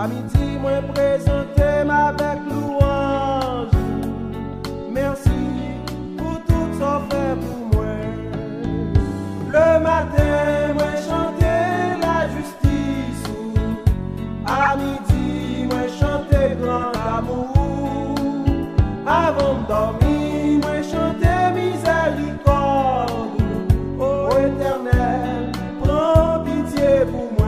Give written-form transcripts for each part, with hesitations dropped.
midi, moi présenter avec louange. Merci pour tout ça fait pour moi. Le matin, moi chanter la justice. À midi, moi chanter grand amour. Avant de dormir, moi chanter miséricorde. Ô Éternel, prends pitié pour moi.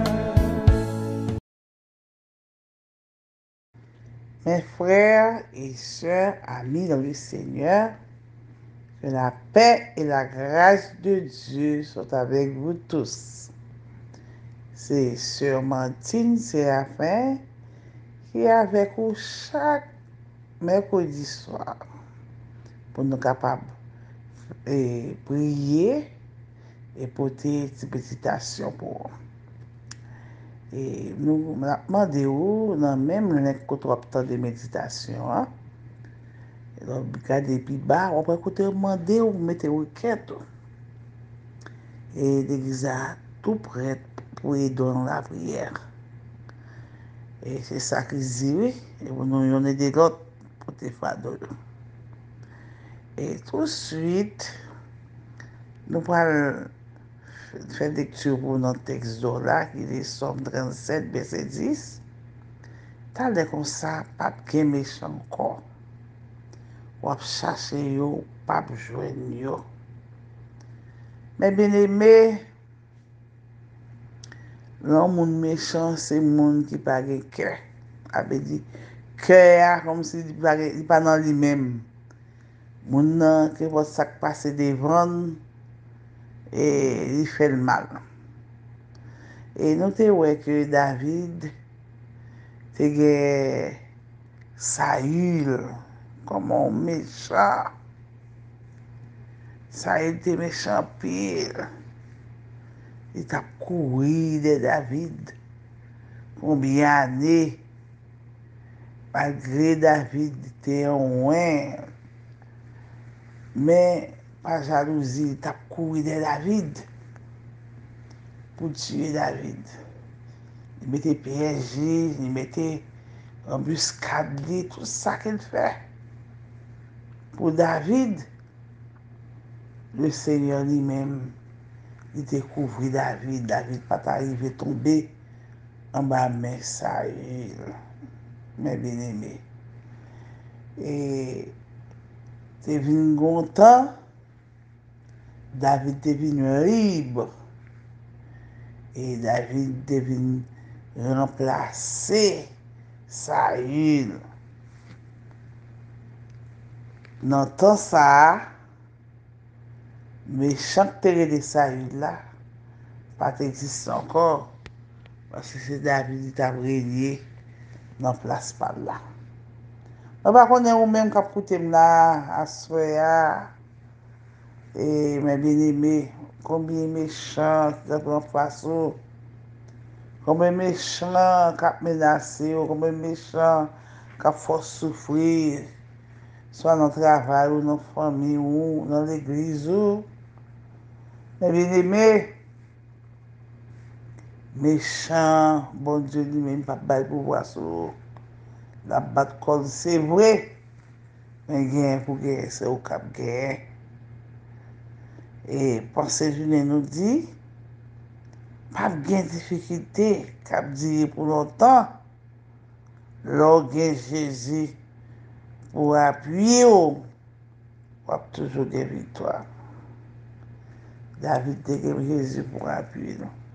Mes frères et sœurs, amis dans le Seigneur, que la paix et la grâce de Dieu soient avec vous tous. C'est Sœur Martine Séraphin qui est avec vous chaque mercredi soir pour nous capables de prier et porter une petite action pour vous. Et nous demandons, dans même le temps de méditation, donc, regardez plus bas, on peut écouter demander ou mettre requête. Et l'église a tout prêt pour aider dans la prière. Et c'est ça qu'il dit, oui. Et nous avons des autres pour te faire. Et tout de suite, nous allons faire lecture pour notre texte là, qui est Somme 37, verset 10. T'as l'air comme ça, pas de méchant encore. On va chercher, pas joindre. Mais bien aimé, l'homme méchant, c'est le monde qui n'a pas de cœur. Avait dit, cœur, comme si il n'est pas dans lui-même. Mon qui va ça passer devant et il fait le mal. Et nous avons que David, c'est Saül comme un méchant. Saül était méchant pire. Il a couru de David. Combien d'années, malgré David était un loin, mais par jalousie, il a couru de David pour tuer David. Il mettait piégé, il mettait embuscade, tout ça qu'il fait. Pour David, le Seigneur lui-même, il découvrit David. David pas arrivé à tomber en bas de main Saül, mes bien-aimés. Et c'est venu longtemps, David est devenu libre. Et David est devenu remplacer Saül. Dans le temps ça, méchant de Saül là, pas existe encore. Parce que c'est David qui a régné dans la place par là. Je ne connais pas même qui écouté là, à Soya, et mes bien-aimés, combien méchants qui prennent façon, combien méchants qui menacent, combien méchants qui font souffrir, soit dans le travail, ou dans la famille, ou dans l'église. Mes bien-aimés, méchants, bon Dieu lui-même, pas de pouvoir sur la batte col, c'est vrai, mais gain pour gagner, c'est au cap gain. Et Pensée Journée nous dit, pas de difficulté, cap dire pour longtemps, l'orgueil Jésus pour appuyer, on va toujours des victoires. David a Jésus pour appuyer.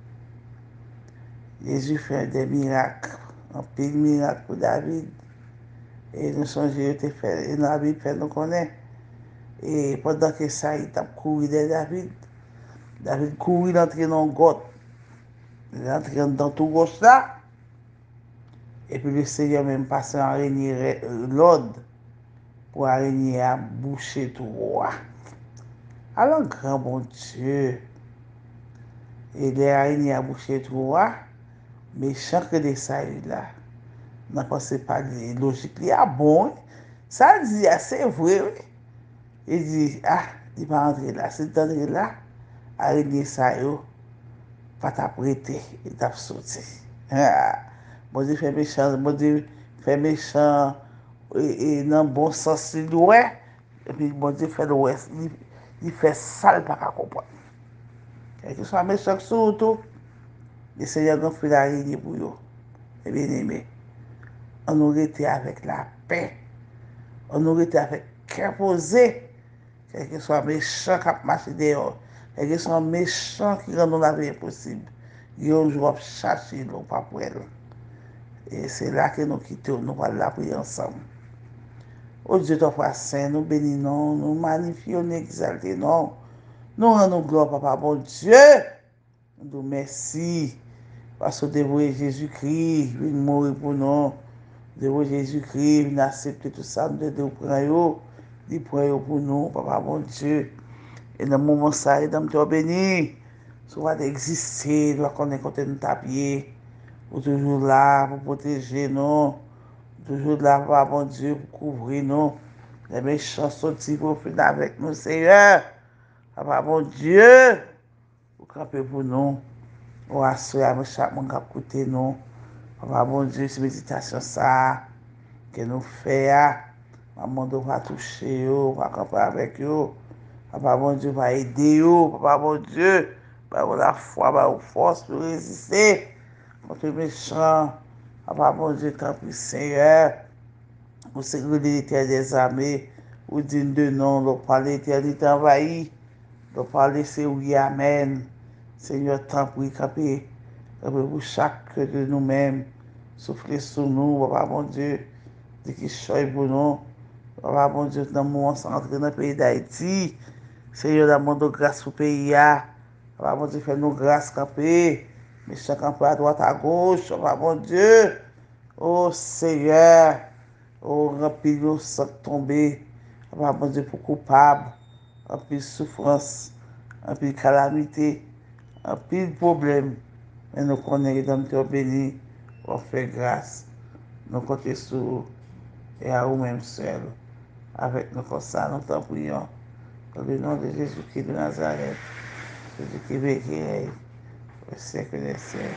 Jésus fait des miracles, un pile de miracles pour David. Et nous songeons de faire, et dans la Bible, nous connaissons. Et pendant que ça, il a couru de David. David couru, il entrait dans le grotte. Il entrait dans tout gauche là. Et puis le Seigneur même passé en araignée l'ordre pour araignée à boucher tout roi. Alors, grand bon Dieu, et les araignées à boucher tout roi, mais chaque de ça là, n'a pas pas logique. Il est bon, ça dit, c'est vrai, oui. Il dit, ah, il va entrer là, c'est entrer là, araignée ça, pas t'apprêter, il t'a sauté. Bon Dieu fait méchant, bon Dieu fait méchant et dans le bon sens il ouais. Et puis bon Dieu fait l'ouest, il fait sale pas qu'à comprendre. Quel que soit méchant surtout, le Seigneur a fait la réunion pour eux. Et bien aimé, on aurait été avec la paix, on aurait été avec cœur posé, quel que soit méchant qui a marché dehors, quel que soit méchant qui rend la vie impossible. Il y a un jour chercher l'eau, pas pour elle. Et c'est là que nous quittons, nous allons la prier ensemble. Oh Dieu, ton frère saint, nous bénissons, nous magnifions, nous exaltons, nous rendons gloire, papa, bon Dieu. Nous merci, parce que dévoué Jésus-Christ, il mourir pour nous. Dévoué Jésus-Christ, il a accepté tout ça, nous devons prendre, il prend pour nous, papa, bon Dieu. Et dans le moment ça, il est béni, ça va exister, il doit connaître quand nous tapier. Pour toujours là, pour protéger nous. Toujours là, papa, bon Dieu, pour couvrir nous. Les méchants sortis pour finir avec nous, Seigneur. Papa, bon Dieu, pour camper pour nous. Pour assurer chaque monde qui a écouté nous. Papa, bon Dieu, c'est méditation ça que nous faisons. Maman doit toucher, va camper avec eux. Papa, bon Dieu, va aider eux. Papa, bon Dieu, va avoir la foi, va avoir la force pour résister. Contre les méchants, papa, bon Dieu, tant pis, Seigneur, pour sécurité des armées, ou digne de nom, le parler l'éternité envahi, le parler c'est oui, amen. Seigneur, tant pis, capé, pour chaque de nous-mêmes, souffler sur nous, papa, bon Dieu, de qui choisit pour nous, papa, bon Dieu, dans le moment sans entrer dans le pays d'Haïti, Seigneur, demande de grâce pour le pays, papa, bon Dieu, fais-nous grâce, capé. Mais chacun peut à droite, à gauche, papa, bon Dieu. Oh Seigneur, oh remplis nous sans tomber. Papa, bon Dieu, pour coupable. Remplis souffrance, remplis calamité, remplis problème. Mais nous connaissons dans notre béni, on fait grâce. Nous comptons sur vous et à vous-même seul. Avec nous comme ça, nous t'en prions. Dans le nom de Jésus-Christ de Nazareth, Jésus-Christ béni. Au siècle des siècles.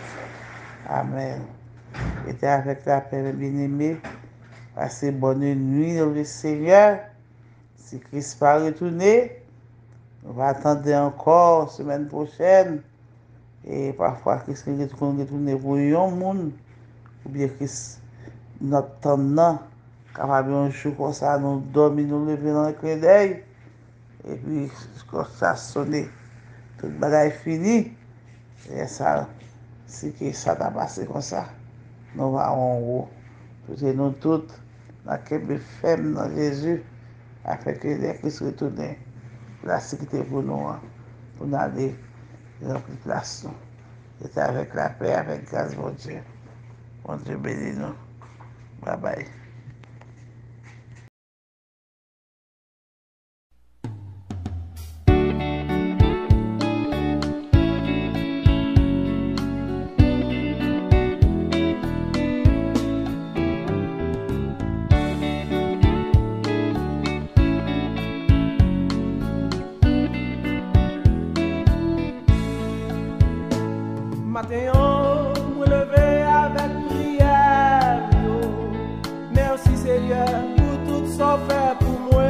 Amen. Était avec la paix, bien-aimé. Passez bonne nuit dans le Seigneur. Si Christ va retourner, on va attendre encore semaine prochaine. Et parfois, Christ va retourner pour un monde. Ou bien Christ, notre temps, capable un jour comme ça, nous dormir, nous lever dans le clin d'œil. Et puis, quand ça sonne, toute bagaille finie. Et ça, si que ça t'a passé comme ça, nous allons en haut. Tout et nous toutes, dans quel ferme dans Jésus, afin que les Christ retournent, la sécurité pour nous, pour nous aller dans la place. C'était avec la paix, avec grâce, mon Dieu. Mon Dieu bénis nous. Bye bye. Matin, me lever avec prière. Merci Seigneur pour tout ça fait pour moi.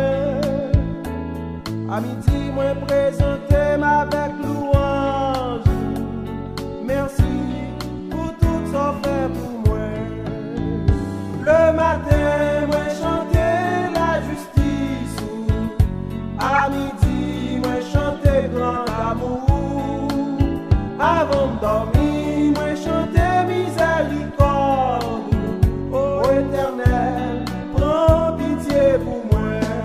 À midi, moi présenter avec louange. Merci pour tout ça fait pour moi. Le matin, moi chanter la justice. À midi, moi chanter grand amour. Avant de dormir, moi chanter miséricorde. Ô Éternel, prends pitié pour moi.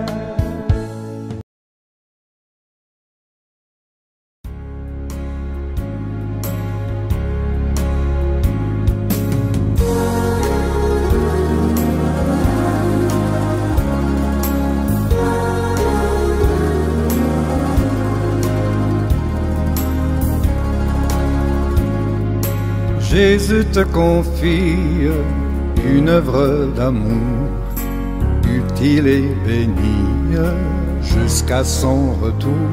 Jésus te confie une œuvre d'amour utile et bénie jusqu'à son retour.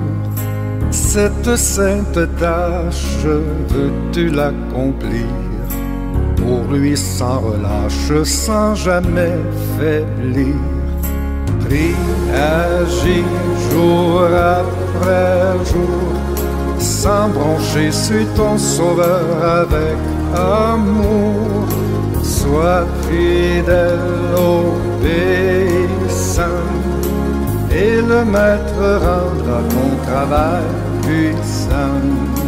Cette sainte tâche veux-tu l'accomplir pour lui sans relâche, sans jamais faiblir. Prie, agis jour après jour, sans broncher, suis ton sauveur avec amour. Sois fidèle, obéissant, et le maître rendra ton travail puissant.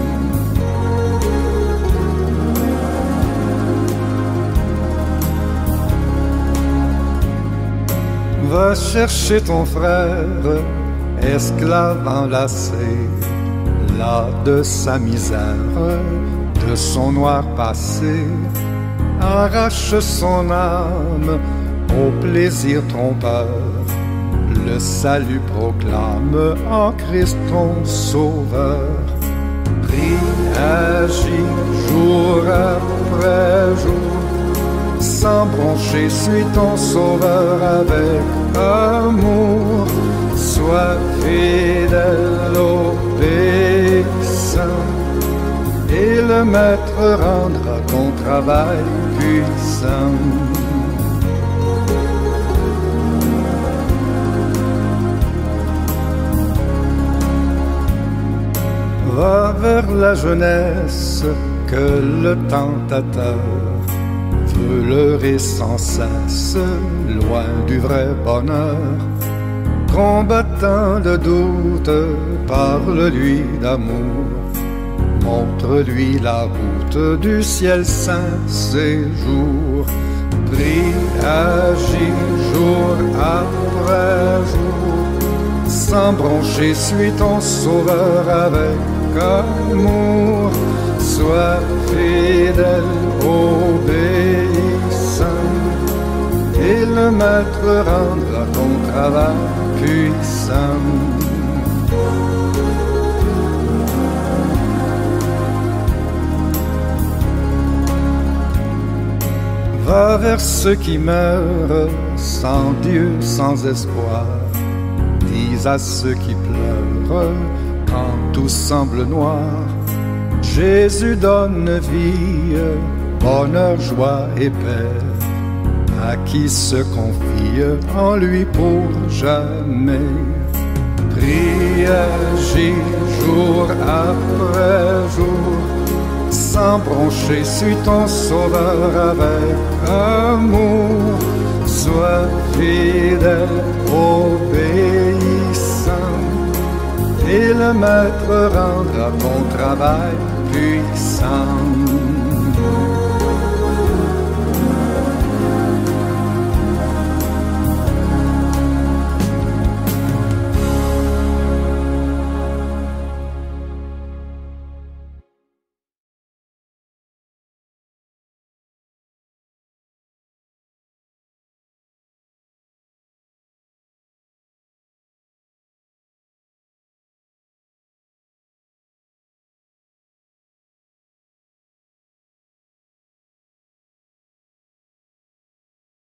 Va chercher ton frère, esclave enlacé, là de sa misère, de son noir passé. Arrache son âme au plaisir trompeur. Le salut proclame en Christ ton sauveur. Prie, agis jour après jour, sans broncher, suis ton sauveur avec amour. Sois fidèle, obéissant, et le maître rendra ton travail puissant. Va vers la jeunesse que le tentateur veut leurrer sans cesse, loin du vrai bonheur. Combattant le doute, parle-lui d'amour, montre-lui la route du ciel saint séjour. Prie, agis jour après jour, sans broncher, suis ton sauveur avec amour. Sois fidèle, obéissant, et le maître rendra ton travail puissant. Va vers ceux qui meurent sans Dieu, sans espoir. Dis à ceux qui pleurent quand tout semble noir: Jésus donne vie, bonheur, joie et paix à qui se confie en lui pour jamais. Prie, agis jour après jour, sans broncher, suis ton sauveur avec amour. Sois fidèle, obéissant, et le maître rendra ton travail puissant.